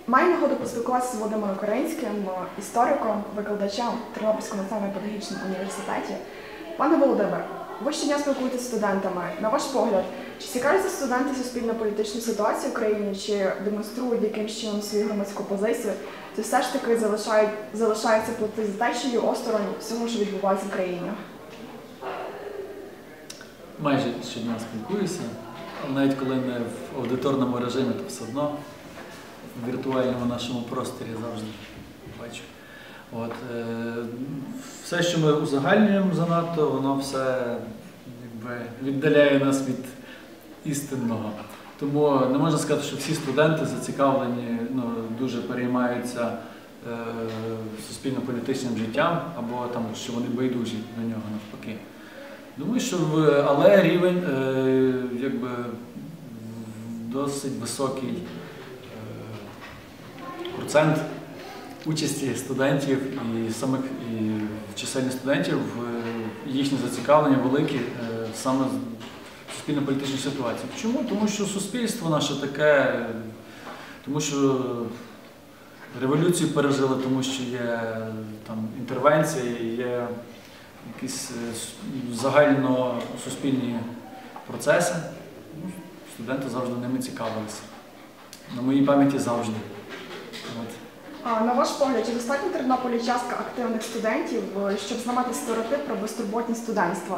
Маю нагоду поспілкуватися з Володимиром Коринським, істориком, викладачем в Тернопільському національному педагогічному університеті. Пане Володимире, ви щодня спілкуєтеся з студентами. На ваш погляд, чи цікавляться студенти суспільно-політичною ситуацією в країні, чи демонструють якимось чином свою громадську позицію, чи все ж таки залишаються плати за течією осторонь всього, що відбувається в країні? Майже щодня спілкуюся, навіть коли не в аудиторному режимі, то все одно в віртуальному нашому просторі завжди бачу. Все, що ми узагальнюємо занадто, воно все віддаляє нас від істинного. Тому не можна сказати, що всі студенти зацікавлені, дуже переймаються суспільно-політичним життям, або там, що вони байдужі до нього навпаки. Думаю, що але рівень досить високий процент участі студентів і чисельних студентів, їхнє зацікавлення велике саме в суспільно-політичній ситуації. Чому? Тому що суспільство наше таке, тому що революцію пережили, тому що є там інтервенції, є якісь загальносуспільні процеси. Студенти завжди ними цікавилися. На моїй пам'яті завжди. На ваш погляд, чи достатньо в Тернополі частка активних студентів, щоб зламати стереотип про безтурботність студентства?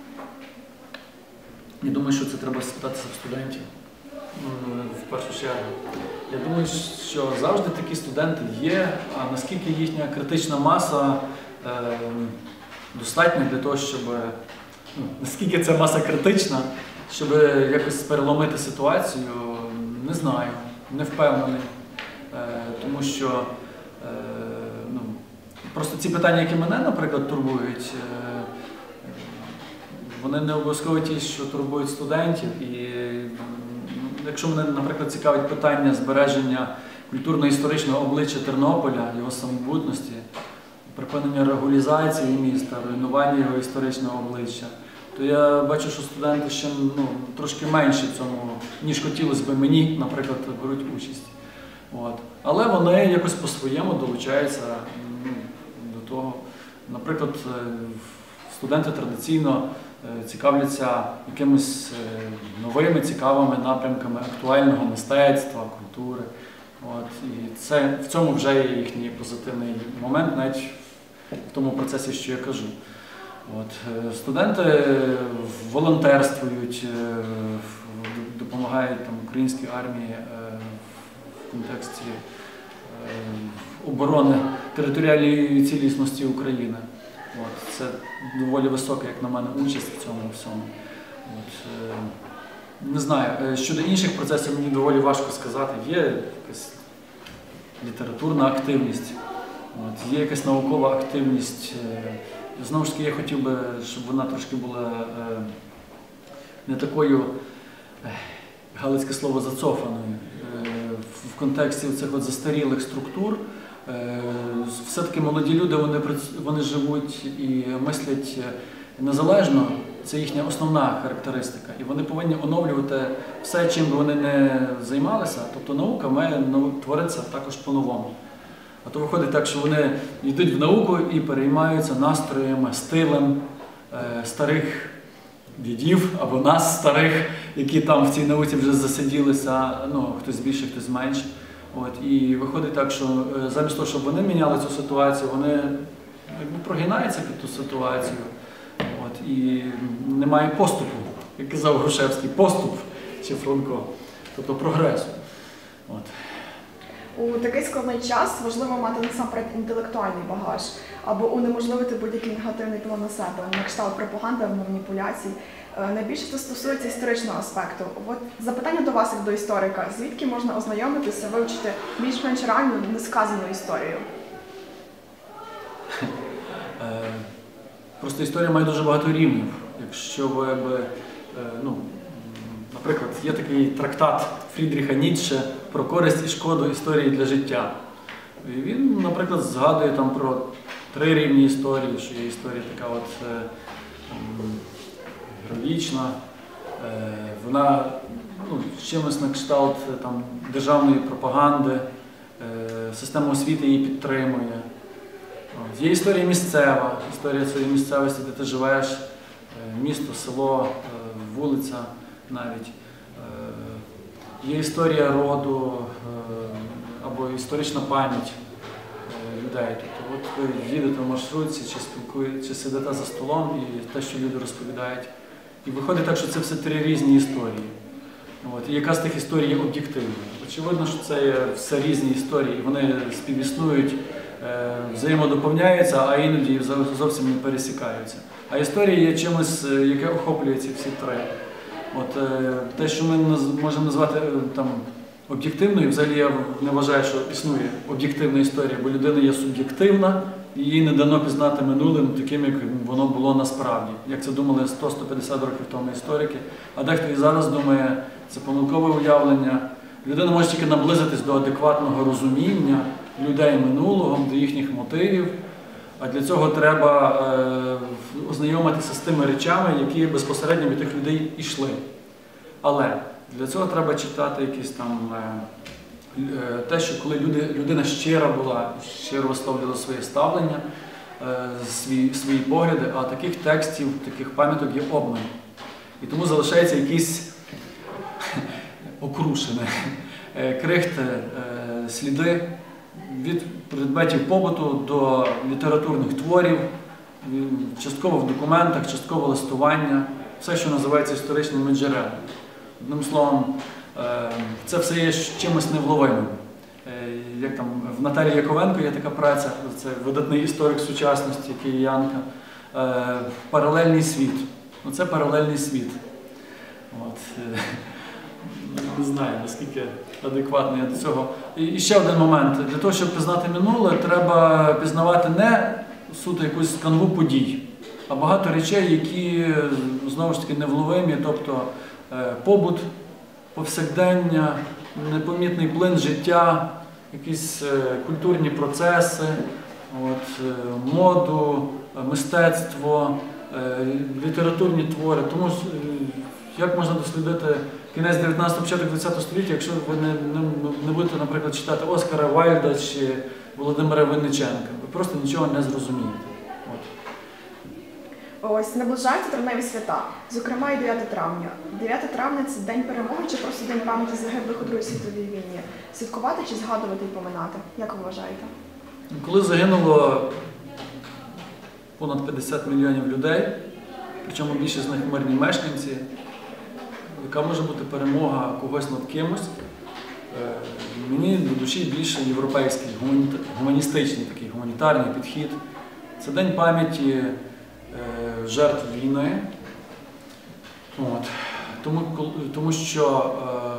Я думаю, що це треба спитатися в студентів, в першу чергу. Я думаю, що завжди такі студенти є, а наскільки їхня критична маса достатня для того, щоб, наскільки ця маса критична, щоб якось переломити ситуацію, не знаю, не впевнений. Тому що просто ці питання, які мене, наприклад, турбують, вони не обов'язково ті, що турбують студентів. І якщо мене, наприклад, цікавить питання збереження культурно-історичного обличчя Тернополя, його самобутності, припинення регулізації міста, руйнування його історичного обличчя, то я бачу, що студенти ще трошки менше в цьому, ніж хотілося б мені, наприклад, беруть участь. Але вони якось по-своєму долучаються до того. Наприклад, студенти традиційно цікавляться якимись новими, цікавими напрямками актуального мистецтва, культури. І в цьому вже є їхній позитивний момент, навіть в тому процесі, що я кажу. Студенти волонтерствують, допомагають українській армії в контексті оборони територіальної цілісності України. Це доволі висока, як на мене, участь в цьому всьому. Не знаю, щодо інших процесів мені доволі важко сказати. Є якась літературна активність, є якась наукова активність. Знову ж таки, я хотів би, щоб вона трошки була не такою, галицьке слово, зацофаною. В контексті цих застарілих структур, все-таки молоді люди, вони живуть і мислять незалежно, це їхня основна характеристика. І вони повинні оновлювати все, чим би вони не займалися, тобто наука має творитися також по-новому. А то виходить так, що вони йдуть в науку і переймаються настроями, стилем старих дідів або нас старих, які там в цій науці вже засиділися, хтось більше, хтось менше. І виходить так, що замість того, щоб вони міняли цю ситуацію, вони прогинаються під ту ситуацію. І немає поступу, як казав Грушевський, поступ чи Франко, тобто прогресу. У такий складний час важливо мати насамперед інтелектуальний багаж, або унеможливити будь-який негативний вплив на себе, на кшталт пропаганди або маніпуляцій. Найбільше це стосується історичного аспекту. Запитання до вас, як до історика, звідки можна ознайомитися, вивчити більш-менш реальну, несказану історію? Просто історія має дуже багато рівнів. Якщо ви, наприклад, є такий трактат Фрідріха Ніцше про користь і шкоду історії для життя. І він, наприклад, згадує про 3 рівні історії, що є історія така героїчна, вона чимось на кшталт державної пропаганди, система освіти її підтримує. Є історія місцева, історія цієї місцевості, де ти живеш, місто, село, вулиця навіть. Є історія роду або історична пам'ять людей. Тобто от ви їдете в маршрутці, чи сидите за столом і те, що люди розповідають. І виходить так, що це все три різні історії. І яка з тих історій є об'єктивною? Очевидно, що це є все різні історії, вони співіснують, взаємодоповняються, а іноді зовсім не пересікаються. А історія є чимось, яке охоплює ці всі три. Те, що ми можемо назвати об'єктивною, взагалі я не вважаю, що існує об'єктивна історія, бо людина є суб'єктивна, і їй не дано пізнати минулим таким, як воно було насправді. Як це думали 100-150 років тому історики. А дехто і зараз думає, це помилкове уявлення. Людина може тільки наблизитись до адекватного розуміння людей минулого, до їхніх мотивів. А для цього треба ознайомитися з тими речами, які безпосередньо від тих людей йшли. Але для цього треба читати якісь те, що коли людина щира була, щиро висловлювала своє ставлення, свої погляди, а таких текстів, таких пам'яток є обмаль. І тому залишається якісь окрушені, крихти, сліди від предметів побуту до літературних творів, частково в документах, частково листування, все, що називається історичними джерелами. Одним словом, це все є чимось невловимим. Як в Наталії Яковенко є така праця, це видатний історик сучасності, киянка, «Паралельний світ». Це паралельний світ. Не знаю, наскільки адекватно я до цього. І ще один момент. Для того, щоб пізнати минуле, треба пізнавати не суто якусь канву подій, а багато речей, які, знову ж таки, невловимі, тобто побут, повсякдення, непомітний плин життя, якісь культурні процеси, моду, мистецтво, літературні твори. Тому як можна дослідити кінець 19-го, початок 20-го століття, якщо ви не будете, наприклад, читати Оскара Вайльда чи Володимира Винниченка? Ви просто нічого не зрозумієте. Ось, наближаються травневі свята, зокрема і 9 травня. 9 травня – це День перемоги чи просто День пам'яті загиблих у Другій світовій війні? Святкувати чи згадувати і поминати? Як ви вважаєте? Коли загинуло понад 50 мільйонів людей, причому більшість з них мирні мешканці, яка може бути перемога когось над кимось, мені до душі більше європейський, гуманістичний такий гуманітарний підхід. Це День пам'яті жертв війни. Тому що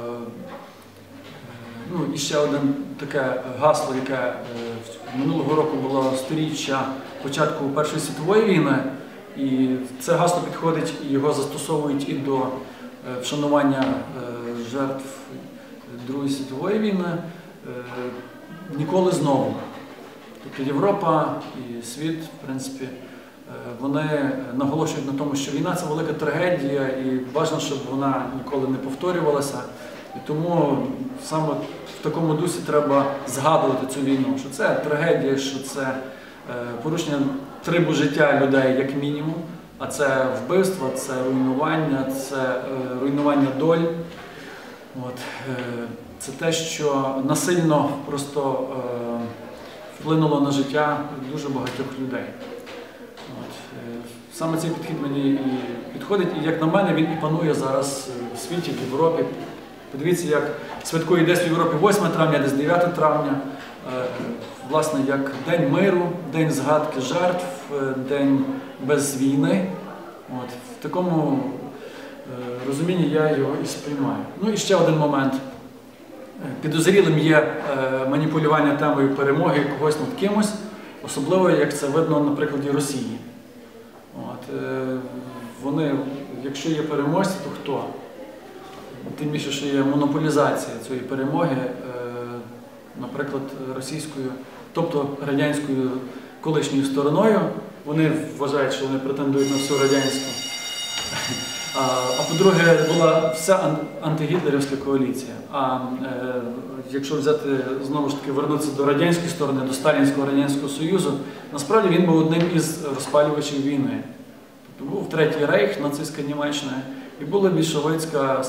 і ще одне таке гасло, яке минулого року було сторіччя початку Першої світової війни, і це гасло підходить, і його застосовують і до вшанування жертв Другої світової війни ніколи знову. Тобто Європа і світ, в принципі, вони наголошують на тому, що війна – це велика трагедія і важливо, щоб вона ніколи не повторювалася. І тому саме в такому дусі треба згадувати цю війну, що це трагедія, що це порушення трибу життя людей як мінімум, а це вбивство, це руйнування доль. Це те, що насильно просто вплинуло на життя дуже багатьох людей. Саме цей підхід мені і підходить, і як на мене, він і панує зараз в світі, в Європі. Подивіться, як святкує десь в Європі 8 травня, десь 9 травня, власне, як День миру, День згадки жертв, День без війни. В такому розумінні я його і сприймаю. І ще один момент. Підозрілим є маніпулювання темою перемоги когось над кимось, особливо, як це видно на прикладі Росії. Вони, якщо є переможці, то хто? Тим більше, що є монополізація цієї перемоги, наприклад, російською, тобто радянською колишньою стороною. Вони вважають, що вони претендують на всю радянську А по-друге, була вся антигітлерівська коаліція. А якщо взяти, знову ж таки, вернутися до радянської сторони, до Сталінського Радянського Союзу, насправді він був одним із розпалювачів війни. Тобто був Третій Рейх, нацистська Німеччина, і була більшовицька,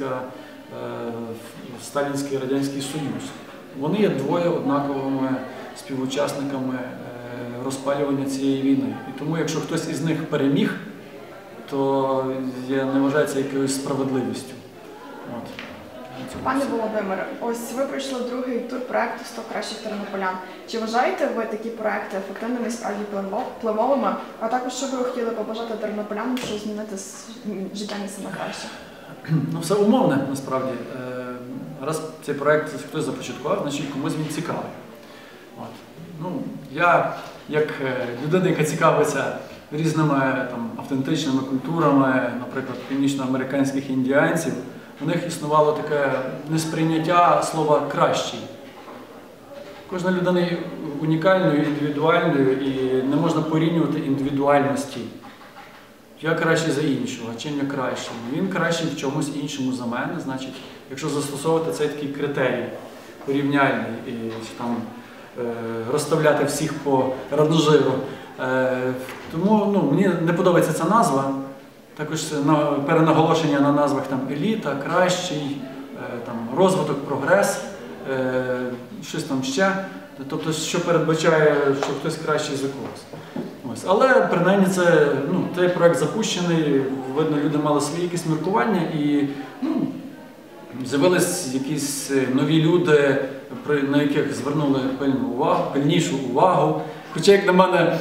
Сталінський Радянський Союз. Вони є двоє однаковими співучасниками розпалювання цієї війни. І тому, якщо хтось із них переміг, то не вважається якоюсь справедливістю. От. Пане Володимире, ось ви пройшли другий тур проєкту «100 кращих тернополян». Чи вважаєте ви такі проєкти ефективними і справді впливовими? А також, що ви хотіли побажати тернополянам, щоб змінити життя місця на краще? Ну, все умовне, насправді. Раз цей проєкт хтось започаткував, значить комусь він цікавий. От. Ну, я, як людина, яка цікавиться різними автентичними культурами, наприклад, північноамериканських індіанців, у них існувало таке несприйняття слова «кращий». Кожна людина є унікальною, індивідуальною, і не можна порівнювати індивідуальності. Я кращий за іншого, а чим я кращий? Він кращий в чомусь іншому за мене, значить, якщо застосовувати цей такий критерій порівняльний і розставляти всіх по равножиру. Тому мені не подобається ця назва. Також перенаголошення на назвах еліта, кращий, розвиток, прогрес, щось там ще. Тобто, що передбачає, що хтось кращий за когось. Ось. Але принаймні цей проєкт запущений, видно, люди мали свої якісь міркування і з'явились якісь нові люди, на яких звернули пильнішу увагу. Хоча, як на мене,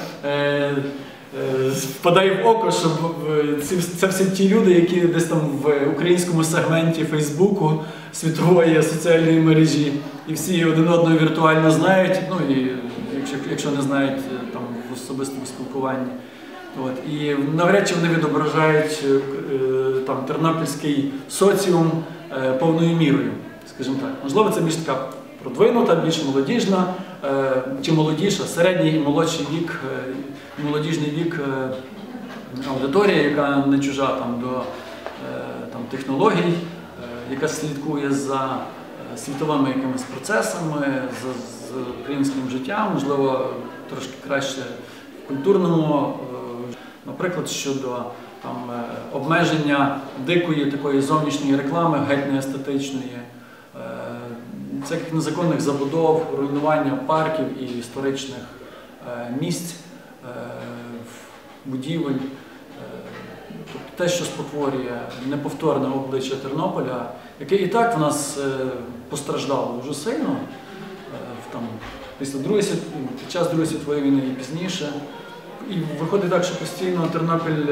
впадає в око, що це всі ті люди, які десь там в українському сегменті Фейсбуку, світової соціальної мережі, і всі один одного віртуально знають, і якщо не знають в особистому спілкуванні. От. І навряд чи вони відображають тернопільський соціум повною мірою, скажімо так. Можливо, це більш така продвинута, більш молодіжна, чи молодіша, середній і молодший вік, молодіжний вік аудиторія, яка не чужа до технологій, яка слідкує за світовими якимись процесами, з українським життям, можливо, трошки краще в культурному, наприклад, щодо обмеження дикої такої зовнішньої реклами, геть неестетичної, всяких незаконних забудов, руйнування парків і історичних місць, будівель. Тобто те, що спотворює неповторне обличчя Тернополя, яке і так в нас постраждало дуже сильно під час Другої світової війни і пізніше. І виходить так, що постійно Тернопіль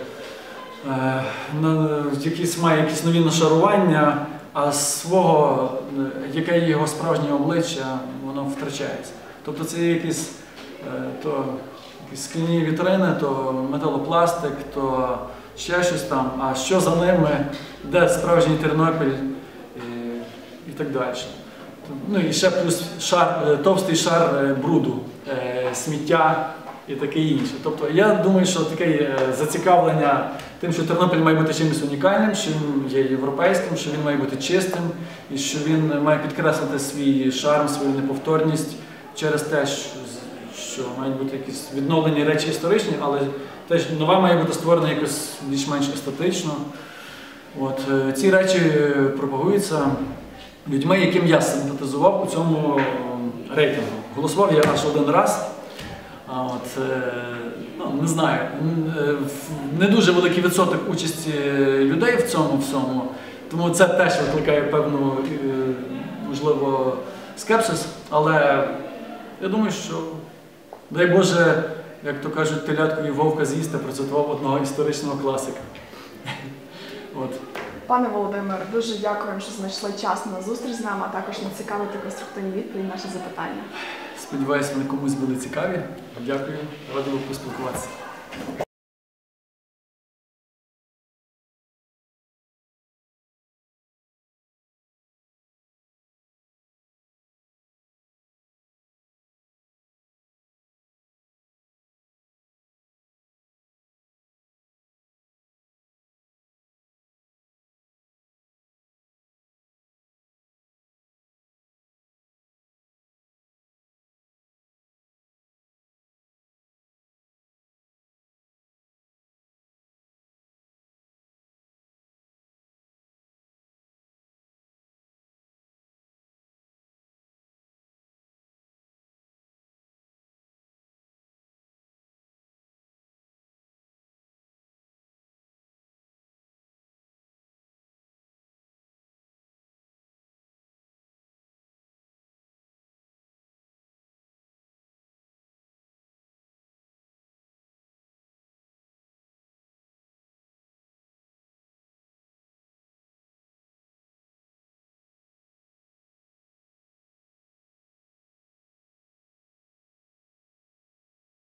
має якісь нові нашарування, а яке є його справжнє обличчя, воно втрачається. Тобто це є якісь скляні вітрини, то металопластик, то ще щось там, а що за ними, де справжній Тернопіль і так далі. І ще плюс товстий шар бруду, сміття і таке інше. Тобто я думаю, що таке зацікавлення тим, що Тернопіль має бути чимось унікальним, що він є європейським, що він має бути чистим і що він має підкреслити свій шарм, свою неповторність через те, що мають бути якісь відновлені речі історичні, але теж нове має бути створено якось більш-менш естетично. От. Ці речі пропагуються людьми, яким я симпатизував у цьому рейтингу. Голосував я аж один раз. Не знаю, не дуже великий відсоток участі людей в цьому всьому, тому це теж викликає певну, можливо, скепсис, але я думаю, що, дай Боже, як то кажуть, теляткові вовка з'їсти, процитував одного історичного класика. От. Пане Володимире, дуже дякуємо, що знайшли час на зустріч з нами, а також на цікаві та конструктивні відповіді на наші запитання. Сподіваюся, вони комусь були цікаві. Дякую, радий був поспілкуватися.